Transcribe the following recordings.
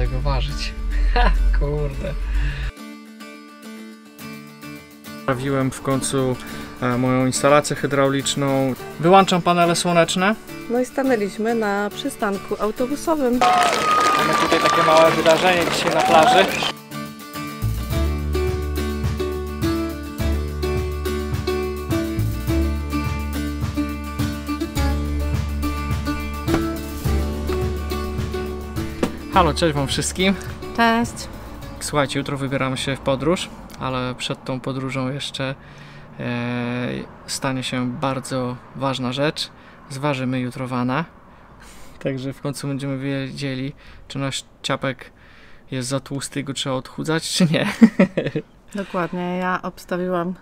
Jadę go ważyć. Ha, kurde. Sprawiłem w końcu moją instalację hydrauliczną. Wyłączam panele słoneczne. No i stanęliśmy na przystanku autobusowym. Mamy tutaj takie małe wydarzenie dzisiaj na plaży. Halo, cześć wam wszystkim. Cześć. Słuchajcie, jutro wybieramy się w podróż, ale przed tą podróżą jeszcze stanie się bardzo ważna rzecz. Zważymy jutro wana. Także w końcu będziemy wiedzieli, czy nasz ciapek jest za tłusty i go trzeba odchudzać, czy nie. Dokładnie, ja obstawiłam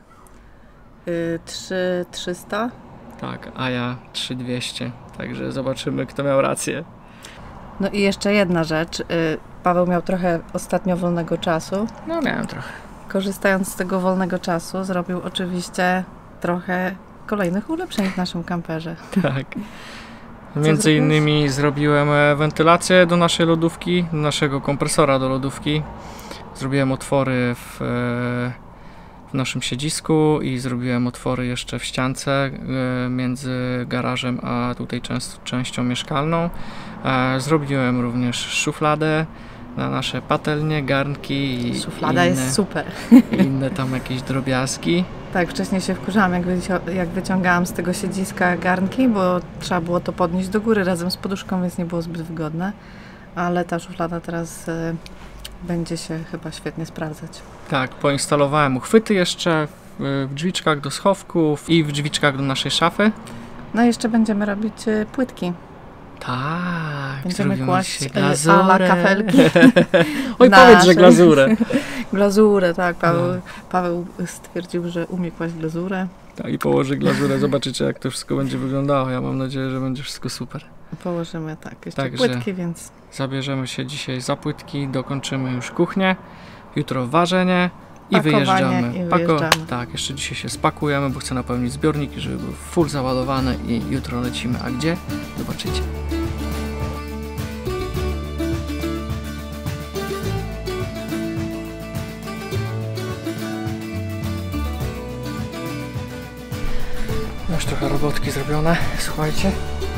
3,300. Tak, a ja 3,200. Także zobaczymy, kto miał rację. No i jeszcze jedna rzecz. Paweł miał trochę ostatnio wolnego czasu. No miałem trochę. Korzystając z tego wolnego czasu, zrobił oczywiście trochę kolejnych ulepszeń w naszym kamperze. Tak. Między innymi zrobiłem wentylację do naszej lodówki, do naszego kompresora do lodówki. Zrobiłem otwory w naszym siedzisku i zrobiłem otwory jeszcze w ściance między garażem a tutaj częścią mieszkalną. Zrobiłem również szufladę na nasze patelnie, garnki i szuflada jest super. I inne tam jakieś drobiazgi. Tak, wcześniej się wkurzałam, jak wyciągałam z tego siedziska garnki, bo trzeba było to podnieść do góry razem z poduszką, więc nie było zbyt wygodne. Ale ta szuflada teraz będzie się chyba świetnie sprawdzać. Tak, poinstalowałem uchwyty jeszcze w drzwiczkach do schowków i w drzwiczkach do naszej szafy. No i jeszcze będziemy robić płytki. Tak, będziemy kłaść glazurę. A la kafelki. Oj, powiedz, że glazurę. Glazurę, tak. Paweł stwierdził, że umie kłaść glazurę. Tak, i położy glazurę. Zobaczycie, jak to wszystko będzie wyglądało. Ja mam nadzieję, że będzie wszystko super. Położymy jeszcze płytki, więc... Zabierzemy się dzisiaj za płytki, dokończymy już kuchnię. Jutro ważenie i pakowanie wyjeżdżamy. Tak, jeszcze dzisiaj się spakujemy, bo chcę napełnić zbiorniki, żeby były full załadowane i jutro lecimy. A gdzie? Zobaczycie. Już trochę robotki zrobione, słuchajcie.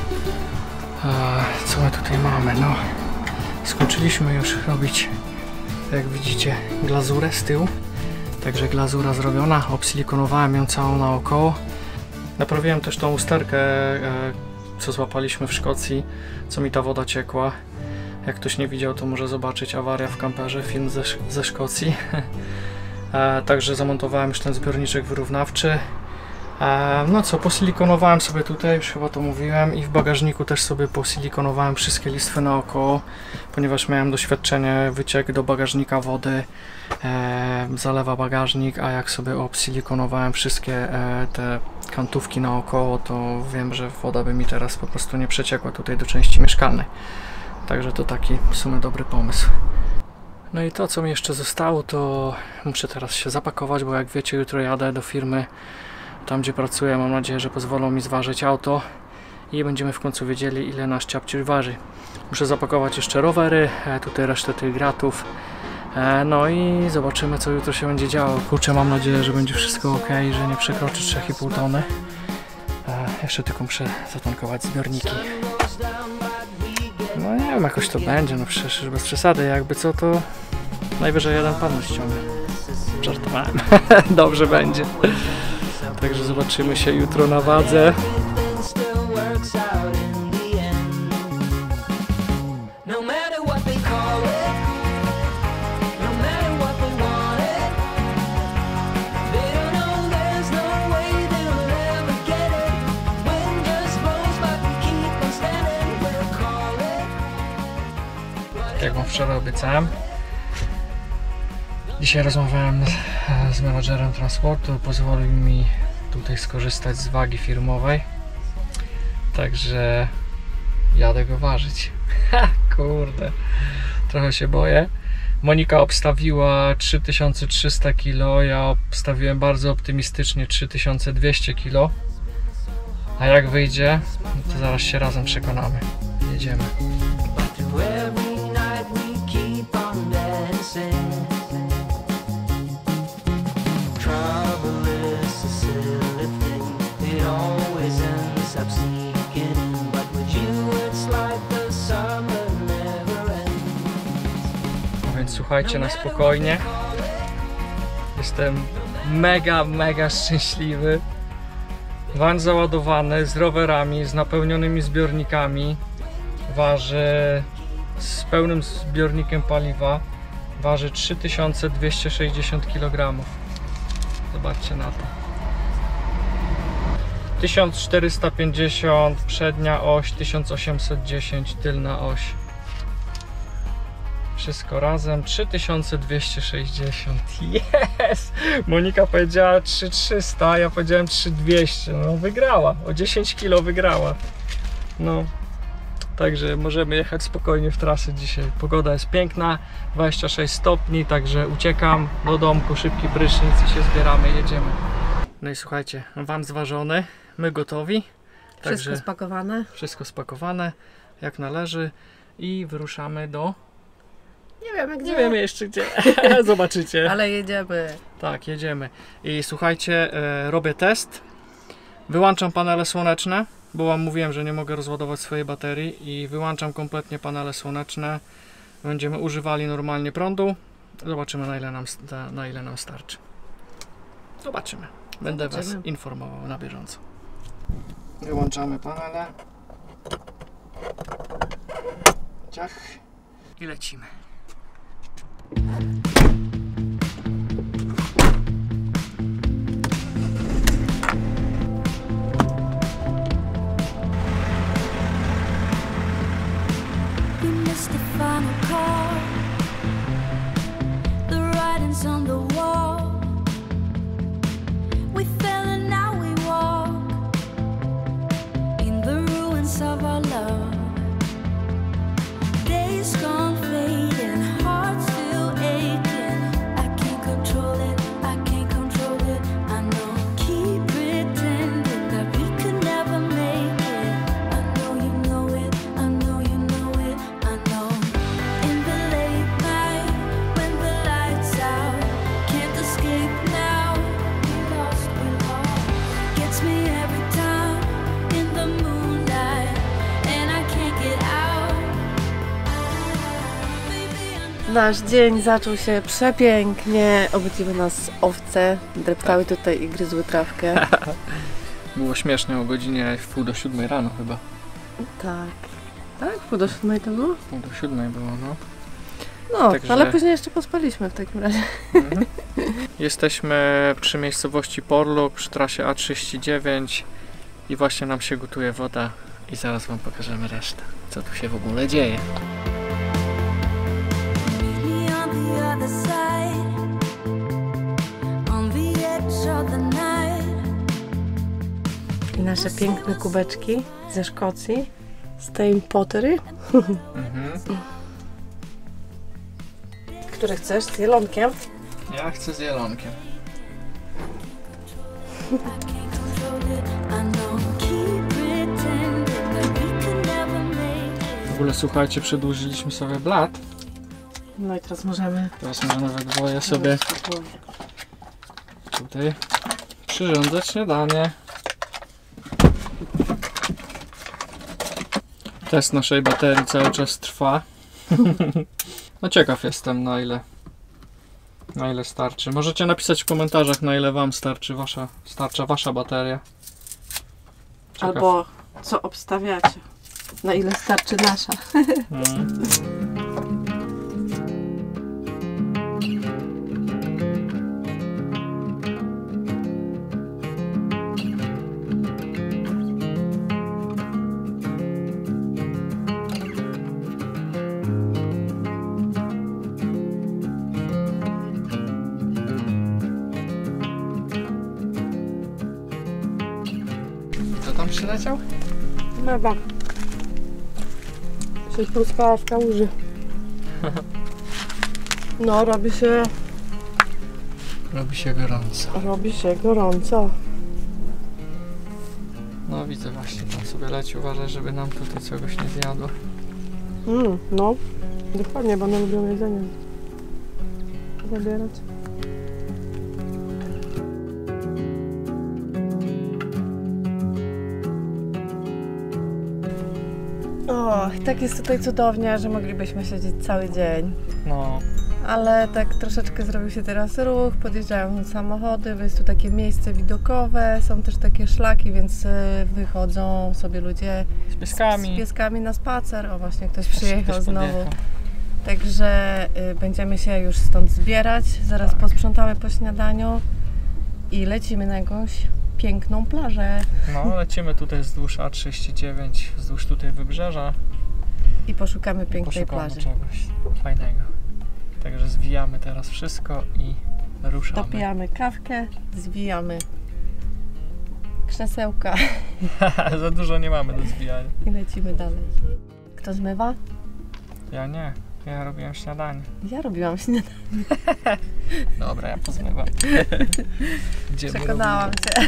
Co my tutaj mamy? No, skończyliśmy już robić, jak widzicie, glazurę z tyłu. Także glazura zrobiona, obsilikonowałem ją całą naokoło. Naprawiłem też tą usterkę, co złapaliśmy w Szkocji, co mi ta woda ciekła. Jak ktoś nie widział, to może zobaczyć awaria w kamperze, film ze Szkocji. Także zamontowałem już ten zbiorniczek wyrównawczy. No co, posilikonowałem sobie tutaj, już chyba to mówiłem, i w bagażniku też sobie posilikonowałem wszystkie listwy naokoło, ponieważ miałem doświadczenie, wyciek do bagażnika wody, zalewa bagażnik, a jak sobie obsilikonowałem wszystkie te kantówki naokoło, to wiem, że woda by mi teraz po prostu nie przeciekła tutaj do części mieszkalnej. Także to taki w sumie dobry pomysł. No i to, co mi jeszcze zostało, to muszę teraz się zapakować, bo jak wiecie, jutro jadę do firmy, tam gdzie pracuję. Mam nadzieję, że pozwolą mi zważyć auto i będziemy w końcu wiedzieli, ile nasz ciapciuś waży. Muszę zapakować jeszcze rowery, tutaj resztę tych gratów. No i zobaczymy, co jutro się będzie działo. Kurczę, mam nadzieję, że będzie wszystko ok, że nie przekroczy 3,5 tony. Jeszcze tylko muszę zatankować zbiorniki. No nie wiem, jakoś to będzie, no przecież bez przesady, jakby co, to najwyżej jeden pan ściągnie. Żartowałem. Dobrze będzie. Także zobaczymy się jutro na wadze. Jak wam wczoraj obiecałem, dzisiaj rozmawiałem z menadżerem transportu, pozwolił mi tutaj skorzystać z wagi firmowej, także jadę go ważyć. Ha, kurde, trochę się boję. Monika obstawiła 3300 kg, ja obstawiłem bardzo optymistycznie 3200 kg, a jak wyjdzie, to zaraz się razem przekonamy. Jedziemy. więc słuchajcie na spokojnie. Jestem mega szczęśliwy. Van załadowany z rowerami, z napełnionymi zbiornikami. Waży z pełnym zbiornikiem paliwa. Waży 3260 kg. Zobaczcie na to. 1450 przednia oś, 1810 tylna oś. Wszystko razem 3260. Yes! Monika powiedziała 3300, ja powiedziałem 3200. No wygrała, o 10 kg wygrała. No, także możemy jechać spokojnie w trasę dzisiaj. Pogoda jest piękna, 26 stopni, także uciekam do domku, szybki prysznic i się zbieramy, jedziemy. No i słuchajcie, van zważony, my gotowi. Wszystko spakowane. Wszystko spakowane, jak należy i wyruszamy do... Nie wiemy gdzie. Nie wiemy jeszcze gdzie. Zobaczycie. Ale jedziemy. Tak, jedziemy. I słuchajcie, robię test. Wyłączam panele słoneczne, bo wam mówiłem, że nie mogę rozładować swojej baterii i wyłączam kompletnie panele słoneczne. Będziemy używali normalnie prądu. Zobaczymy na ile nam starczy. Zobaczymy. Będę was informował na bieżąco. Wyłączamy panele. Ciach. I lecimy. Nasz dzień zaczął się przepięknie. Obudziły nas owce, dreptały tutaj i gryzły trawkę. Było śmiesznie o godzinie 6:30 rano chyba. Tak. Tak? 6:30 to było? 6:30 było, no. No, Także... ale później jeszcze pospaliśmy w takim razie. Mhm. Jesteśmy przy miejscowości Porluk, przy trasie A39 i właśnie nam się gotuje woda i zaraz wam pokażemy resztę, co tu się w ogóle dzieje. I nasze piękne kubeczki ze Szkocji, Stay Pottery. Które chcesz? Z jelonkiem? Ja chcę z jelonkiem. W ogóle słuchajcie, przedłużyliśmy sobie blat. No i teraz możemy we dwoje sobie tutaj przyrządzać śniadanie. Test naszej baterii cały czas trwa. No ciekaw jestem na ile starczy. Możecie napisać w komentarzach, na ile wam starcza wasza bateria. Ciekaw. Albo co obstawiacie, na ile starczy nasza. Co tam przyleciał? Mega. Się spruskała w kałuży. No, robi się gorąco. Robi się gorąco. No widzę właśnie, tam sobie leci. Uważaj, żeby nam tutaj czegoś nie zjadło. No, dokładnie, bo one lubią jedzenie zabierać. O, tak jest tutaj cudownie, że moglibyśmy siedzieć cały dzień. No. Ale tak troszeczkę zrobił się teraz ruch, podjeżdżają samochody, jest tu takie miejsce widokowe, są też takie szlaki, więc wychodzą sobie ludzie Z pieskami. Na spacer. O, właśnie ktoś przyjechał znowu. Także będziemy się już stąd zbierać, zaraz posprzątamy po śniadaniu i lecimy na jakąś piękną plażę. No, lecimy tutaj wzdłuż A39, wzdłuż tutaj wybrzeża. I poszukamy pięknej plaży. Czegoś fajnego. Także zwijamy teraz wszystko i ruszamy. Dopijamy kawkę, zwijamy krzesełka. Za dużo nie mamy do zwijania. I lecimy dalej. Kto zmywa? Ja nie. Ja robiłem śniadanie. Ja robiłam śniadanie. Dobra, ja pozmywam. Przekonałam cię.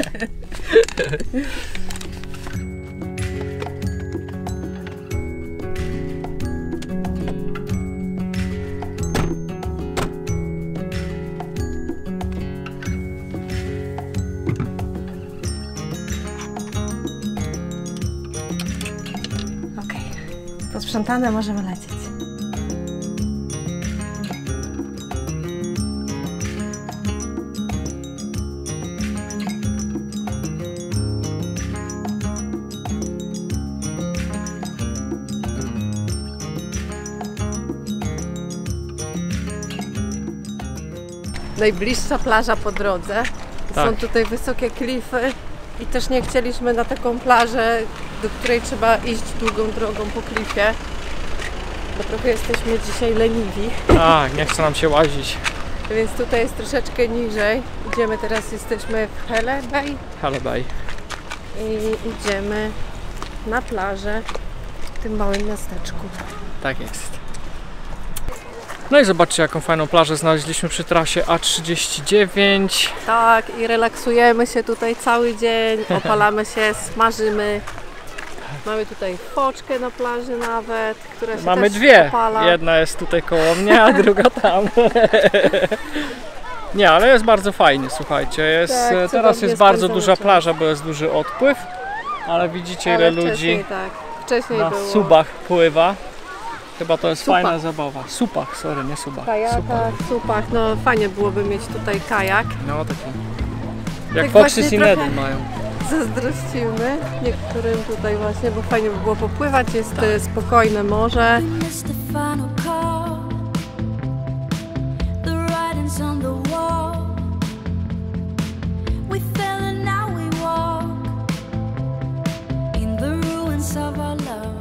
Okej, posprzątane, możemy lecieć. Najbliższa plaża po drodze. Tak. Są tutaj wysokie klify i też nie chcieliśmy na taką plażę, do której trzeba iść długą drogą po klifie, bo trochę jesteśmy dzisiaj leniwi. Tak, nie chce nam się łazić. Więc tutaj jest troszeczkę niżej. Idziemy teraz, jesteśmy w Hele Bay Hele Bay. i idziemy na plażę w tym małym miasteczku. Tak jest. No i zobaczcie, jaką fajną plażę znaleźliśmy przy trasie A39. Tak, i relaksujemy się tutaj cały dzień, opalamy się, smażymy. Mamy tutaj foczkę na plaży nawet, która się Mamy też dwie. opala. Jedna jest tutaj koło mnie, a druga tam. Nie, ale jest bardzo fajnie, słuchajcie. Jest, Tak, teraz cudownie jest bardzo spędzamy duża czas. plaża, bo jest duży odpływ. Ale widzicie, ile Ale ludzi wcześniej, tak. Wcześniej na było. subach pływa. Chyba to jest Supach. fajna zabawa. Supach, sorry, nie subach. Kajakach, Supach. supach, no fajnie byłoby mieć tutaj kajak. No taki. Jak Tak Foxy właśnie Sinedy trochę- mają. Zazdrościmy niektórym tutaj właśnie, bo fajnie by było popływać, jest spokojne morze. Missed the final call. The writing's on the wall. We fell and now we walk in the ruins of our love.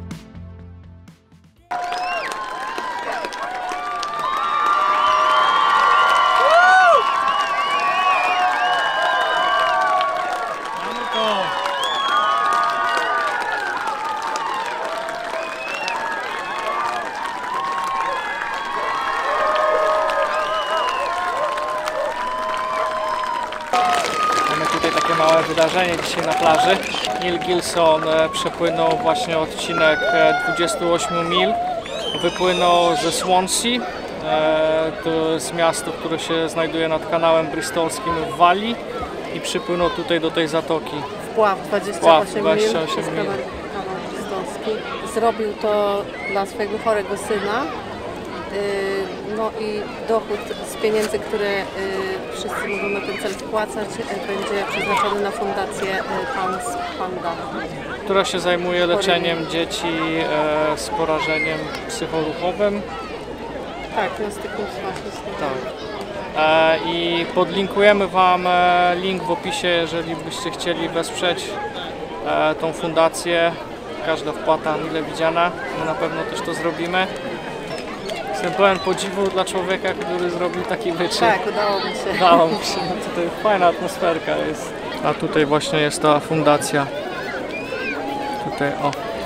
Mamy tutaj takie małe wydarzenie dzisiaj na plaży. Neil Gilson przepłynął właśnie odcinek 28 mil. Wypłynął ze Swansea. To jest miasto, które się znajduje nad kanałem bristolskim w Walii i przypłynął tutaj do tej zatoki. Wpław 28 mil. 28 przez mil. kanał bristolski. Zrobił to dla swojego chorego syna. No i dochód z pieniędzy, które wszyscy mogą na ten cel wpłacać, będzie przeznaczony na fundację Pans Panda. Która się zajmuje leczeniem dzieci z porażeniem psychoruchowym. Tak, no z takim właśnie. Tak. I podlinkujemy Wam link w opisie, jeżeli byście chcieli wesprzeć tą fundację. Każda wpłata mile widziana. My na pewno też to zrobimy. Jestem pełen podziwu dla człowieka, który zrobił taki wyczyn. Tak, udało mi się. Udało mi się. Tutaj fajna atmosferka jest. A tutaj właśnie jest ta fundacja. Tutaj o.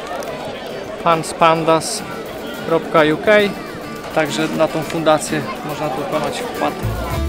fanspandas.uk. Także na tą fundację można dokonać wpłaty.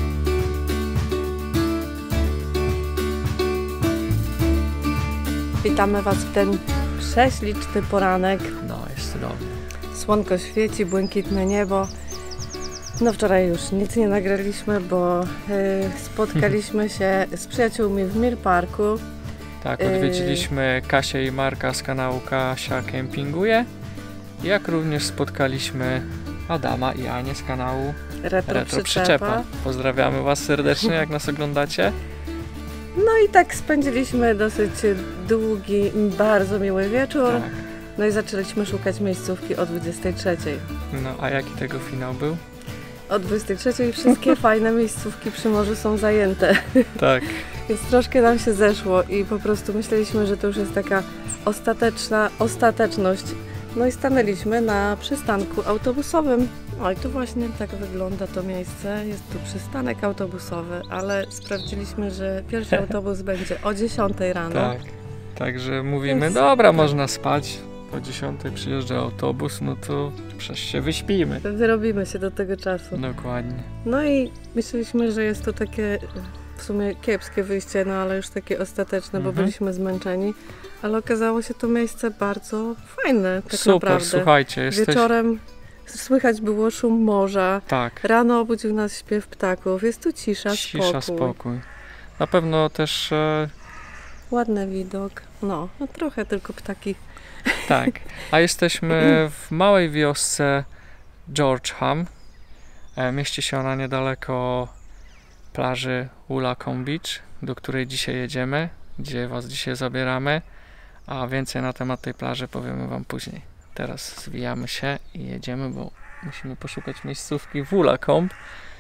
Witamy Was w ten prześliczny poranek. No, jest cudownie. Słonko świeci, błękitne niebo. No wczoraj już nic nie nagraliśmy, bo spotkaliśmy się z przyjaciółmi w Mill Parku Tak, odwiedziliśmy Kasię i Marka z kanału Kasia Kempinguje, jak również spotkaliśmy Adama i Anię z kanału Retro Przyczepa. Pozdrawiamy Was serdecznie, jak nas oglądacie. No i tak spędziliśmy dosyć długi, bardzo miły wieczór. Tak. No i zaczęliśmy szukać miejscówki o 23. No, a jaki tego finał był? O 23 wszystkie fajne miejscówki przy morzu są zajęte. Tak. Więc troszkę nam się zeszło i po prostu myśleliśmy, że to już jest taka ostateczność. No i stanęliśmy na przystanku autobusowym. No i tu właśnie tak wygląda to miejsce. Jest tu przystanek autobusowy, ale sprawdziliśmy, że pierwszy autobus będzie o 10 rano. Tak. Także mówimy, Więc- dobra, można spać. Po 10 przyjeżdża autobus, no to przecież się wyśpimy. Wyrobimy się do tego czasu. Dokładnie. No i myśleliśmy, że jest to takie w sumie kiepskie wyjście, no ale już takie ostateczne, bo byliśmy zmęczeni. Ale okazało się to miejsce bardzo fajne, tak Super, naprawdę. słuchajcie, jesteś... Wieczorem słychać było szum morza, Tak, rano obudził nas śpiew ptaków, jest tu cisza, spokój. Na pewno też, ładny widok. No trochę tylko ptaki. tak. A jesteśmy w małej wiosce Georgetown. Mieści się ona niedaleko plaży Woolacombe Beach, do której dzisiaj jedziemy, gdzie Was dzisiaj zabieramy. A więcej na temat tej plaży powiemy Wam później. Teraz zwijamy się i jedziemy, bo musimy poszukać miejscówki w Woolacombe.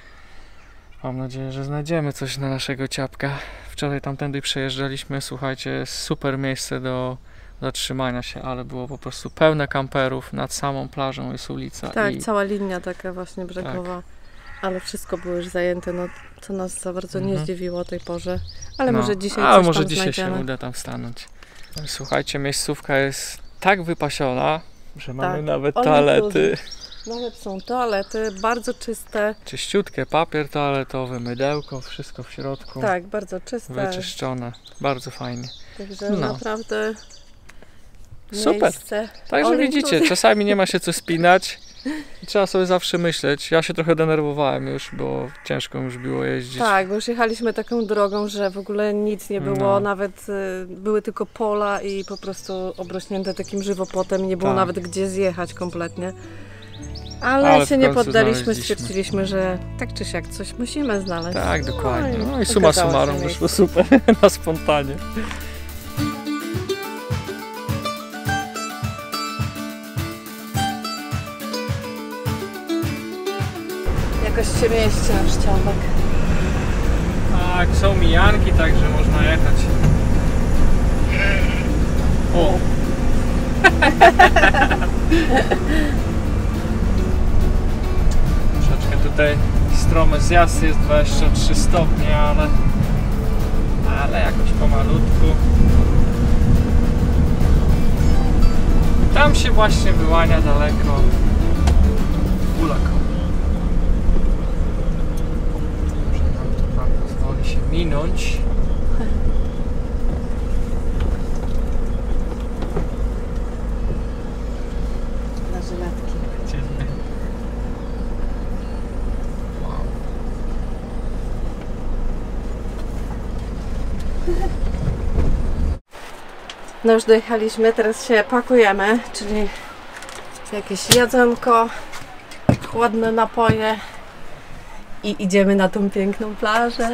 Mam nadzieję, że znajdziemy coś na naszego ciapka. Wczoraj tamtędy przejeżdżaliśmy, słuchajcie, jest super miejsce do zatrzymania się, ale było po prostu pełne kamperów, nad samą plażą jest ulica. Tak, i cała linia taka właśnie brzegowa. Ale wszystko było już zajęte, no co nas za bardzo nie zdziwiło o tej porze. Ale no, może dzisiaj ale coś może tam dzisiaj znajdziemy. się uda tam stanąć. Słuchajcie, miejscówka jest tak wypasiona, że mamy nawet all toalety. Nawet są toalety, bardzo czyste. Czyściutkie, papier toaletowy, mydełko, wszystko w środku. Tak, bardzo czyste. Wyczyszczone. Bardzo fajnie. Także No. naprawdę Super. miejsce. Także all widzicie, inclusive. czasami nie ma się co spinać. Trzeba sobie zawsze myśleć. Ja się trochę denerwowałem już, bo ciężko już było jeździć. Tak, bo już jechaliśmy taką drogą, że w ogóle nic nie było, No. nawet były tylko pola i po prostu obrośnięte takim żywopłotem i nie było Tak. nawet gdzie zjechać kompletnie. Ale Ale w się nie końcu poddaliśmy, znaleźliśmy. stwierdziliśmy, że tak czy siak coś musimy znaleźć. Tak, dokładnie. No i okazało summa się summarum miejsce. wyszło super na spontanie. Jakoś się mieści nasz ciągnik. Tak, są mijanki, także można jechać. O! Troszeczkę tutaj stromy zjazd jest 23 stopnie, ale jakoś pomalutku. Tam się właśnie wyłania daleko Woolacombe. Może nam to Pan pozwoli się minąć. Na żyletki. Wow. No już dojechaliśmy, teraz się pakujemy, czyli jakieś jedzonko, chłodne napoje i idziemy na tą piękną plażę.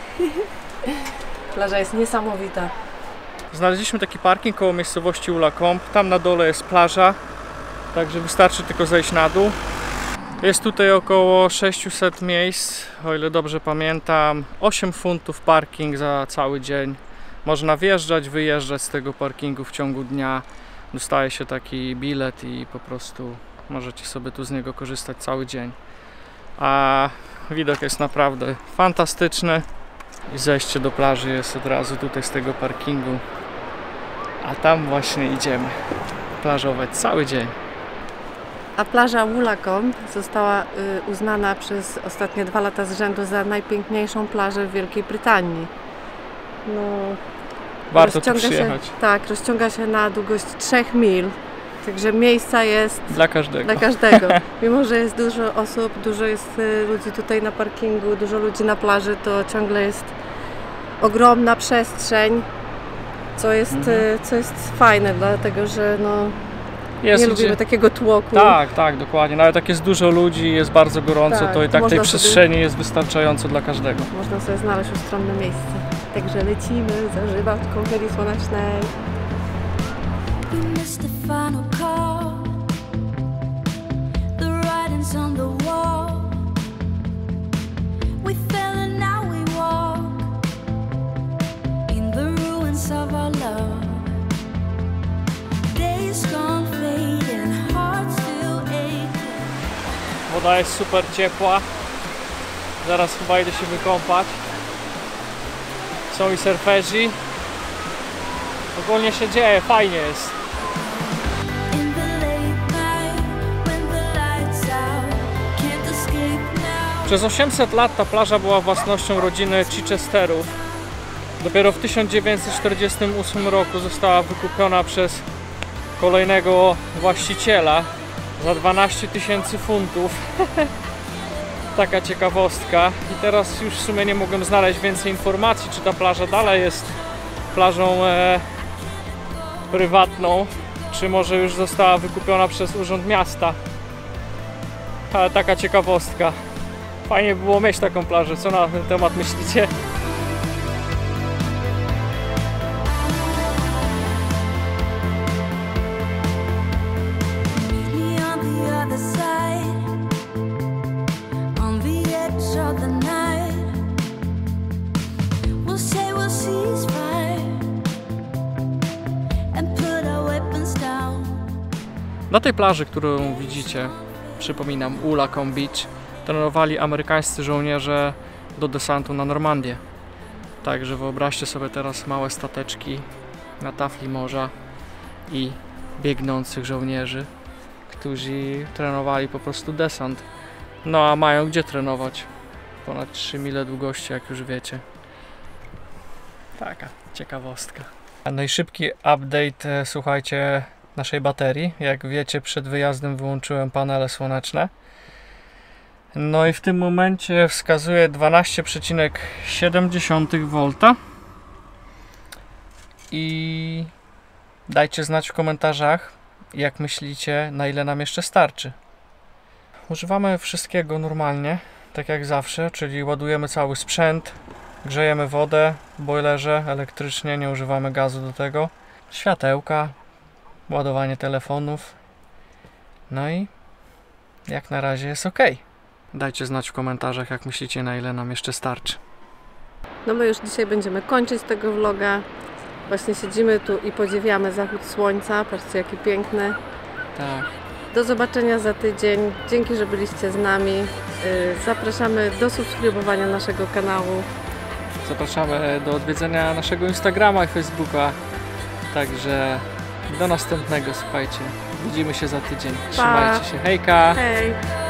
Plaża jest niesamowita. Znaleźliśmy taki parking koło miejscowości Woolacombe. Tam na dole jest plaża, także wystarczy tylko zejść na dół. Jest tutaj około 600 miejsc, o ile dobrze pamiętam. 8 funtów parking za cały dzień. Można wjeżdżać, wyjeżdżać z tego parkingu w ciągu dnia. Dostaje się taki bilet i po prostu możecie sobie tu z niego korzystać cały dzień. A widok jest naprawdę fantastyczny. I zejście do plaży jest od razu tutaj z tego parkingu. A tam właśnie idziemy plażować cały dzień. A plaża Woolacombe została uznana przez ostatnie 2 lata z rzędu za najpiękniejszą plażę w Wielkiej Brytanii. No, Warto tu rozciąga przyjechać. się, tak, rozciąga się na długość 3 mil. Także miejsca jest Dla każdego. dla każdego. Mimo że jest dużo osób, dużo jest ludzi tutaj na parkingu, dużo ludzi na plaży, to ciągle jest ogromna przestrzeń Co jest fajne, dlatego że no, Jest nie gdzie... lubimy takiego tłoku. Tak, dokładnie. Nawet jak jest dużo ludzi, jest bardzo gorąco, Tak, to i tak tej można przestrzeni jest wystarczająco dla każdego. Można sobie znaleźć ustronne miejsce. Także lecimy za żywatką chwili słonecznej. We missed the final call. The writing's on the wall. We fell and now we walk in the ruins of our love. Days gone fading, hearts still aching. Woda jest super ciepła. Zaraz chyba idę się wykąpać. Są i surferzy. Ogólnie się dzieje, fajnie jest. In the late night, when the lights out, can't escape now. Przez 800 lat ta plaża była własnością rodziny Chichesterów. Dopiero w 1948 roku została wykupiona przez kolejnego właściciela za 12 000 funtów. Taka ciekawostka. I teraz już w sumie nie mogłem znaleźć więcej informacji, czy ta plaża dalej jest plażą prywatną, czy może już została wykupiona przez Urząd Miasta. Ale taka ciekawostka. Fajnie by było mieć taką plażę. Co na ten temat myślicie? Meet me on the other side, on the edge of the night. We'll say we'll cease fire and put our weapons down. Na tej plaży, którą widzicie, przypominam, Ulacombe Beach, trenowali amerykańscy żołnierze do desantu na Normandię. Także wyobraźcie sobie teraz małe stateczki na tafli morza i biegnących żołnierzy, którzy trenowali po prostu desant. No a mają gdzie trenować? Ponad 3 mile długości, jak już wiecie. Taka ciekawostka. No i szybki update, słuchajcie, naszej baterii. Jak wiecie, przed wyjazdem wyłączyłem panele słoneczne. No i w tym momencie wskazuje 12,7 V. I dajcie znać w komentarzach, jak myślicie, na ile nam jeszcze starczy. Używamy wszystkiego normalnie, tak jak zawsze, czyli ładujemy cały sprzęt, grzejemy wodę w bojlerze elektrycznie, nie używamy gazu do tego. Światełka, ładowanie telefonów. No i jak na razie jest ok. Dajcie znać w komentarzach, jak myślicie, na ile nam jeszcze starczy. No my już dzisiaj będziemy kończyć tego vloga. Właśnie siedzimy tu i podziwiamy zachód słońca. Patrzcie, jaki piękny. Tak. Do zobaczenia za tydzień. Dzięki, że byliście z nami. Zapraszamy do subskrybowania naszego kanału. Zapraszamy do odwiedzenia naszego Instagrama i Facebooka. Także do następnego, słuchajcie. Widzimy się za tydzień. Trzymajcie się. Hejka! Hej!